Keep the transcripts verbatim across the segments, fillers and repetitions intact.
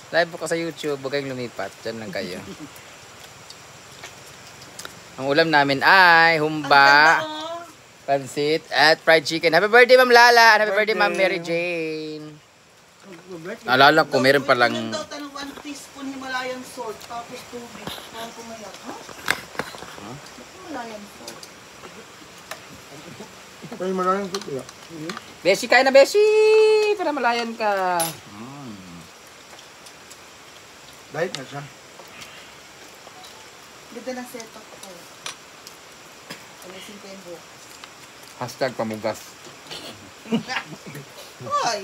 Live po ka sa YouTube, huwag kayong lumipat. Diyan lang kayo. Ang ulam namin ay humba, pansit, at fried chicken. Happy birthday, Ma'am Lala. And happy birthday, Ma'am Mary Jane. Naalala ko, meron palang... Ito daw tanong one teaspoon Himalayan salt, tapos tubig. Parang kumayak. Ha? Huh? Himalayan salt. May maraming kuya. Beshi, kain na, Beshi! Para malayan ka. Mm. Diet na siya. Ganda ng setup ko. Alisin ko yung buhok. Hashtag pamugas. Hoy!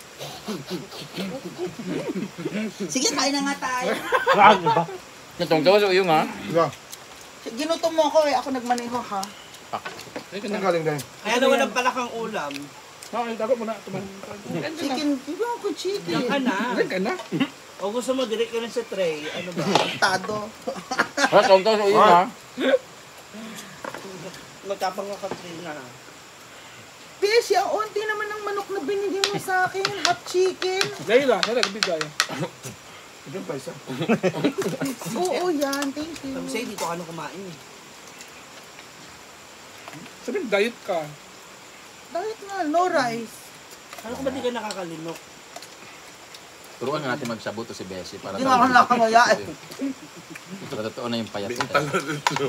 Sige, kain na nga tayo. Ano ba? Natong daw sa uyong, ha? Diba? Ginutom mo ako eh. Ako nagmaneho ha. Ang galing din. Kaya naman ang palakang ulam. Okay, tago mo na. Chicken. Iba ako chicken. Yan ka na. Galing ka na. O gusto mo, direct ka rin sa tray. Ano ba? Tado. Natong daw sa uyong, ha? Magkapang ka Katrina. Beshi, ang onti naman ng manok na binigyan mo sa akin. Hot chicken. Layla, nalagbigay. Ito pa isa. Oo, yan. Thank you. Sabi sa'yo, dito ka nung kumain eh. Sabihin, diet ka. Diet nga, no rice. Ano kung ba di ka nakakalinok? Turuan nga natin magsabu to si Beshi para Hindi nga ako nakamaya eh. Totoo na yung payat. Bintang na dito.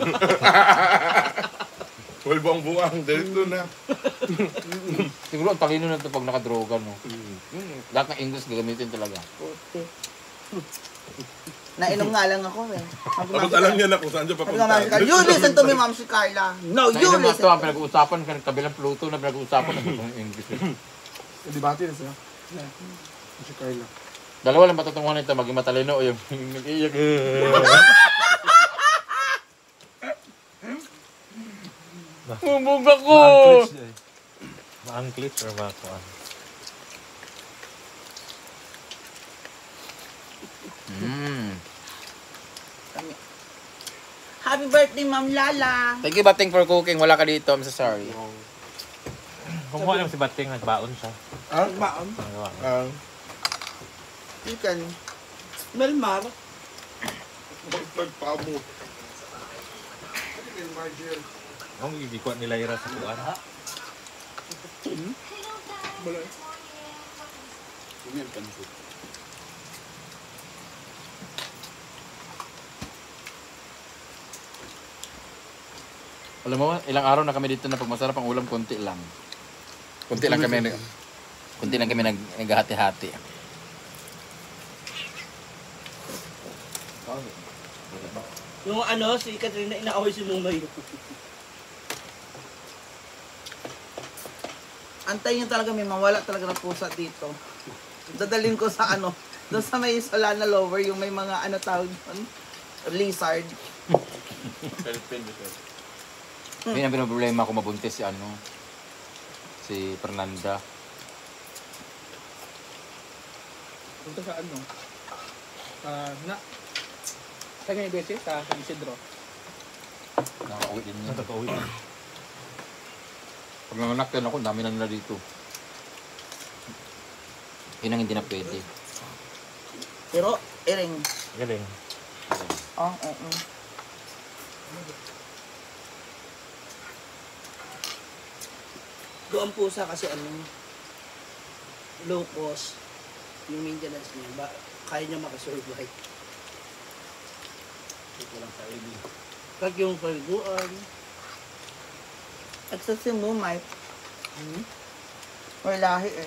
Well, buang buang dito na. Siguro ang talino na ito pag nakadroga, no? Lahat ng English gagamitin talaga. Nainom nga lang ako eh. Tapos alam niya na kung saan siya Sabi nga, Ma'am si papunta. Carla, you listen to me, Ma'am si Carla. No, you Nainom na listen ito, ang to me. pinag-uusapan, kabilang Pluto na pinag-uusapan ng English. Debate na siya. Si Carla. Dalawa lang matutunguhan nito, maging matalino o yung nag-iiyak. Bumog ako! Ma-anglitch or ma-kuan? Mm. Happy birthday, Ma'am Lala. Thank you, Bating, for cooking. Wala ka dito, I'm so sorry. Kumuha naman si Bating, nagbaon siya. Ah? Baon. Nagawa. Ah. Chicken. Melmar. Magpamo. Ang gigikuan nila ira sa kuan. Alam mo, ilang araw na kami dito na pag masarap ang ulam, konti lang. Konti lang kami, nag- konti lang kami nag, naghati-hati. Yung ano, si Katrina inaaway si Mumay. Antayin niyo talaga, may mawala talaga ng pusa dito. Dadalhin ko sa ano, doon sa may Solana Lower, yung may mga ano tawag doon, lizard. Yun ang pinoproblema ko mabuntis si ano, si Fernanda. Punta sa ano? Ah, na. Sa ganyan beses, sa San Isidro. Nakauwi din niya. Nakauwi. Pag nanganak din ako, dami na nila dito. Yun ang hindi na pwede. Pero, iring. Galing. Oh, oo. Uh, uh. Doon ang pusa kasi ano, low cost, yung maintenance niya, ba, kaya niya makasurvive. Ito lang sa I B. Kag yung paliguan, At sa simumay, hmm? May lahi eh.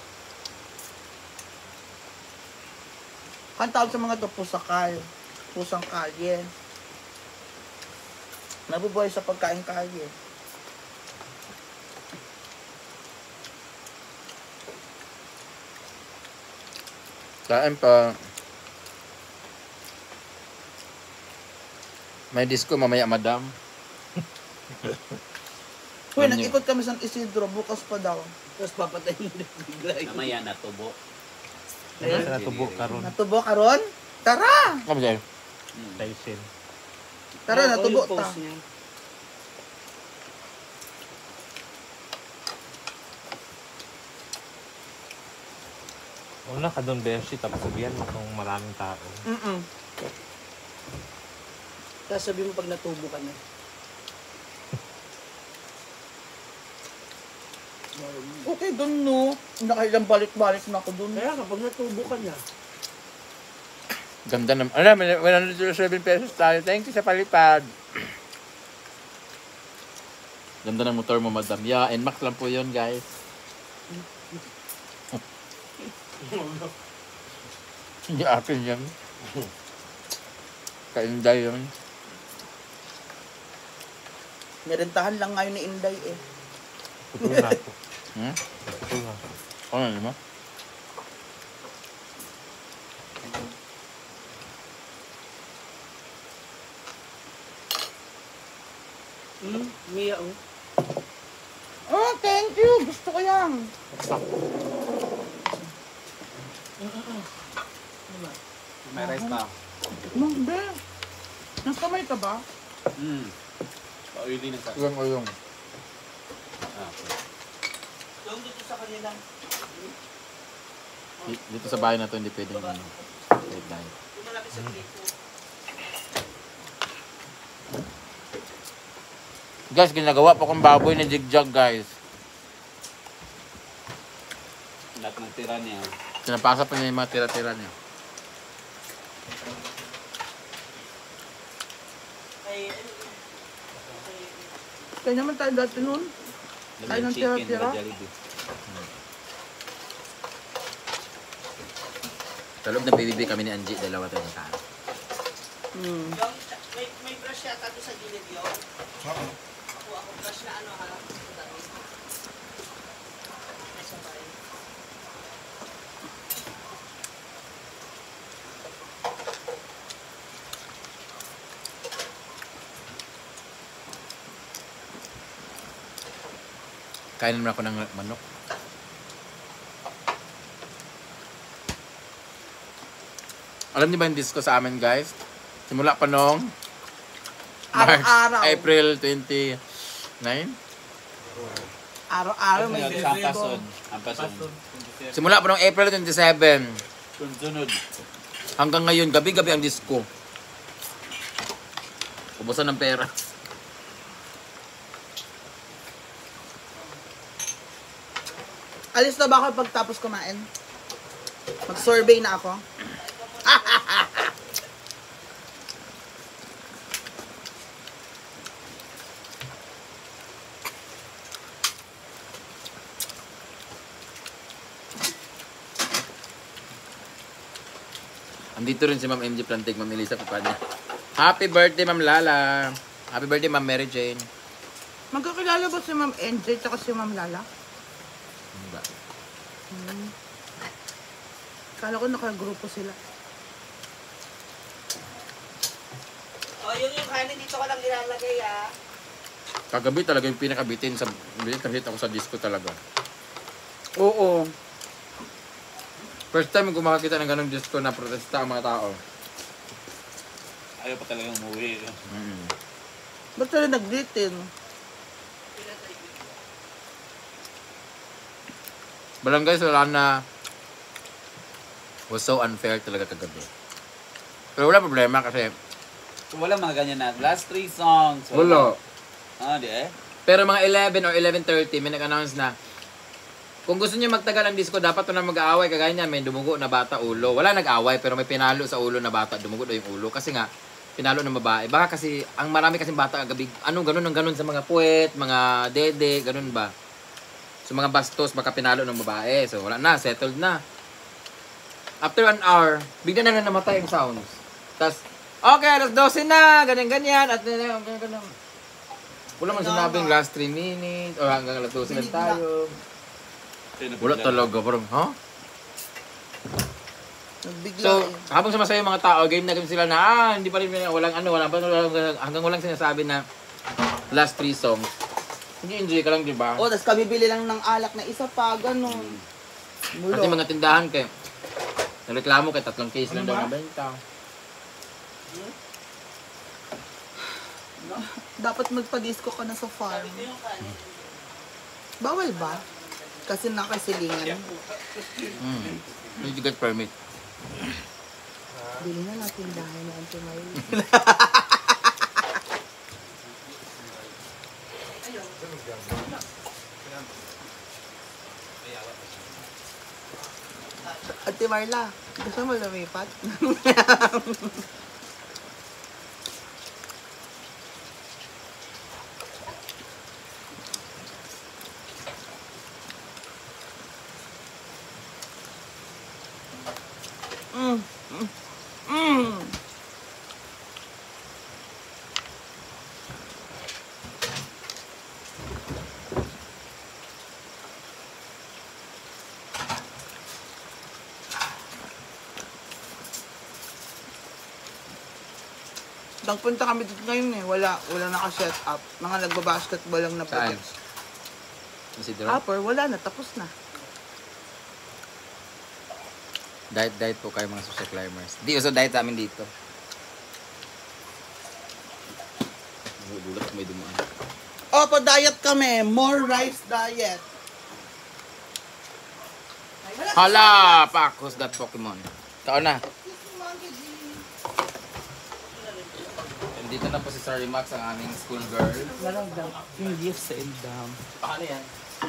Ang tawag sa mga to, pusakal. Pusang kalye. Nabubuhay sa pagkain kalye. Kain pa. May disco mamaya, madam. Uy, Ano nag-ikot kami sa Isidro, bukas pa daw. tapos papatayin mo bigla. Namaya natubo. Ayun. Sa natubo karon. Natubo ka ron? Tara! Ano sa'yo? Tyson. Tara, Oo, natubo yung ta. post niya. Una ka doon, Beshi, tapos sabihan mo kung maraming tao. Mm-mm. Tapos sabi mo pag natubo ka na. Okay, dun no. Nakailang balik-balik na ako dun. Kaya kapag natubo ka na, Ganda naman. Ano, may one hundred seven pesos tayo. Thank you sa palipad. Ganda ng motor mo, madam. Yeah, N MAX lang po yun, guys. Hindi akin yan. Kainday yun. Nirentahan lang ngayon ni Inday eh. Putol na ako. Hmm? Putol na ako. Ano mo? hmm, Mia, oh. Oh, thank you. Gusto ko yan. May rice pa. Mangbe. Nagkamay ka ba? Hmm. Pa-oily na sa... Uyong-uyong. Ah, okay. Yung dito sa kanila. Dito sa bahay na to, hindi pwedeng ano. Wait lang. Yung malapit sa grito. Guys, ginagawa po kong baboy na jigjag, guys. Lahat ng tira niya. Pinapasa pa niya yung mga tira-tira niya. Ay, Kaya naman tayo dati nun. Tayo ng tira-tira. Jollibee. Sa loob ng P B B kami ni Angie, dalawa tayo nagkaan. Hmm. yung, may, may brush yata doon sa gilid yun. Ako, ako brush na ano ha. Sa dami. May sabay. Kain naman ako ng manok. Alam niyo ba yung disco sa amin, guys? Simula pa noong March, Araw-araw. April twenty-nine. Araw-araw may Ang disco. pason. Ang pason. Simula pa noong April twenty-seven. Sunod. Hanggang ngayon, gabi-gabi ang disco. Ubusan ng pera. Alis na ba ako pagtapos kumain? Mag-survey na ako. Andito rin si Ma'am M J Plantig, Ma'am Elisa Papanya. Happy birthday, Ma'am Lala. Happy birthday, Ma'am Mary Jane. Magkakilala ba si Ma'am N J at si Ma'am Lala? Ano ba? Hmm. Kala ko nakagrupo sila. Oh, yung yung kanin dito ko lang nilalagay ah. Kagabi talaga yung pinakabitin sa bitin ako sa disco talaga. Oo. First time ko makakita ng ganong disco na protesta ang mga tao. Ayaw pa talagang umuwi. Mm. Ba't sila nag-dating? Balang guys, wala na. Was so unfair talaga kagabi. Pero wala problema kasi Kung wala mga ganyan na, last three songs. wala. Ah, di eh. Pero mga eleven or eleven thirty, may nag-announce na kung gusto niyo magtagal ang disco, dapat to na mag-aaway. Kagaya niya, may dumugo na bata ulo. Wala nag-aaway, pero may pinalo sa ulo na bata. Dumugo daw yung ulo. Kasi nga, pinalo ng babae. Baka kasi, ang marami kasing bata kagabi, anong ganun, ang ganun sa mga puwet, mga dede, ganun ba. So mga bastos, baka pinalo ng babae. So wala na, settled na. After an hour, bigla na na namatay yung sounds. Tapos, okay, alas dose na, ganyan-ganyan, at ganyan, ganyan. Wala man sinabing last three minutes, o hanggang alas dose lang tayo. Wala talaga, parang, ha? Huh? Nagbigla So, eh. habang sumasayo yung mga tao, game na game sila na, ah, hindi pa rin, walang ano, walang, walang, hanggang walang sinasabi na last three songs. Hindi enjoy ka lang, di ba? Oh, tapos kabibili lang ng alak na isa pa, ganun. Kasi mga tindahan kay, nagreklamo kay tatlong case lang daw nabenta. Dapat magpa-disco ka na sa farm. Bawal ba? Kasi nakasilingan. Mm. Need to get permit. Bili na natin dahil na Auntie Marie. Ate Marla, gusto mo lumipat? mm. Mm. Mm. Nagpunta kami dito ngayon eh. Wala, wala naka-set up. Mga nagbabasketball lang na Saan? projects. Isidro? Upper, wala na. Tapos na. Diet, diet po kayo mga social climbers. Di, uso diet sa amin dito. Gulat may dumaan. Opo, diet kami. More rice diet. Hala! Pak! Who's that Pokemon? Kao na. Dito na po si Sorry Max, ang aming school girl. Walang yung gift sa Eldam. Paano yan?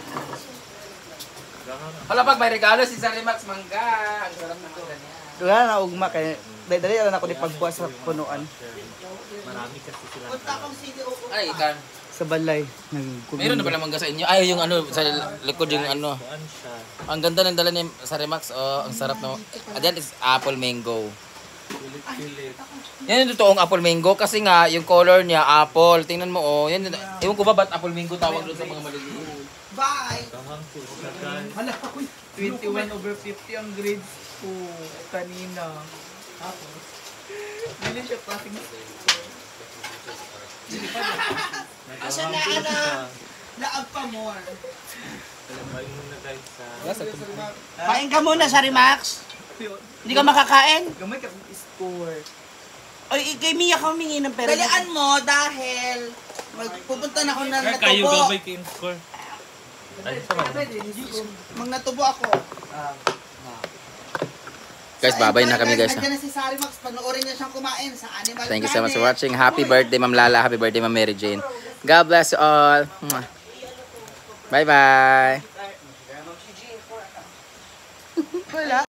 Hala, pag may regalo si Sorry Max, mangga. Ang sarap ng mangga niya. Wala na ugma kay dali na ako ni pagbuas sa punuan Marami kasi sila. Ay, ikan. sa balay. Meron na pala mangga sa inyo. Ay, yung ano, sa likod yung ano. Kuan siya. Ang ganda ng dala ni Sorry Max. Oh, ang sarap na. Ah, that is apple mango. Pilit-pilit. Yan yung totoong apple mango kasi nga yung color niya apple. Tingnan mo oh. Yan, ewan ko ba ba't apple mango tawag doon sa mga maliliit. Bye. Tahang po siya guys. Hala ako. twenty-one over fifty ang grades ko kanina. Tapos hindi siya passing. Asa na, ana? Laag pa more. Talabayin mo na guys sa... Kain ka muna, Sari Max. Hindi ka makakain? Gamay ka score. Oy, kay Mia ka humingi ng pera. Dalian mo dahil magpupunta na ako na Kaya kayo natubo. gabay kayo score. Ay, sa mga. Mag natubo ako. Guys, babay na kami guys. Nandiyan na si Sari Max. Panoorin niya siyang kumain sa Animal Thank you so much for Planet. watching. Happy birthday Ma'am Lala. Happy birthday Ma'am Mary Jane. God bless you all. Bye bye. Wala.